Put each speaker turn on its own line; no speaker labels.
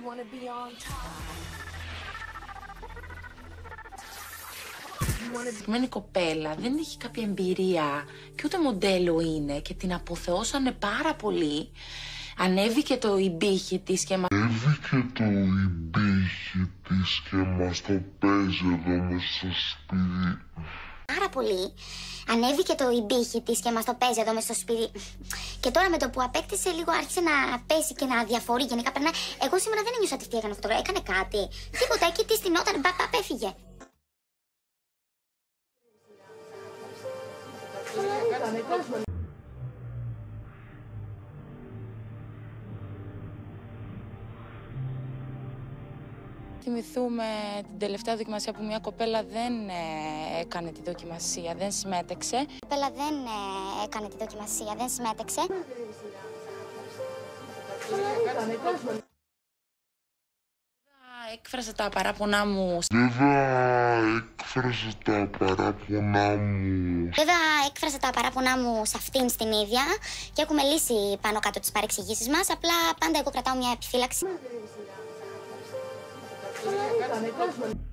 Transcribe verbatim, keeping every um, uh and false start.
Η κοπέλα δεν έχει κάποια εμπειρία και ούτε μοντέλο είναι και την αποθεώσανε πάρα πολύ. Ανέβηκε το ιμπήχη της και μας...
Ανέβηκε το ιμπήχη της και μας το παίζει εδώ μες στο σπίτι.
Πάρα πολύ. Ανέβηκε το ιμπήχη της και μας το παίζει εδώ μες στο σπίτι. Και τώρα με το που απέκτησε λίγο άρχισε να πέσει και να διαφορεί. Γενικά περνάει. Εγώ σήμερα δεν ένιωσα τι έκανε φωτογραφία. Έκανε κάτι. Τίποτα, εκεί τη στηνόταν, μπαπ, μπαπ, έφυγε.
Θυμηθούμε την τελευταία δοκιμασία που μια κοπέλα δεν ε, έκανε τη δοκιμασία, δεν συμμέτεξε.
Η κοπέλα δεν ε, έκανε τη δοκιμασία, δεν συμμέτεξε.
Έκφρασα τα παράπονά μου.
Βέβαια έκφρασα τα παράπονά μου.
Βέβαια έκφρασα τα παράπονά μου σε αυτήν στην ίδια και έχουμε λύσει πάνω κάτω τις παρεξηγήσεις μας. Απλά πάντα εγώ κρατάω μια επιφύλαξη.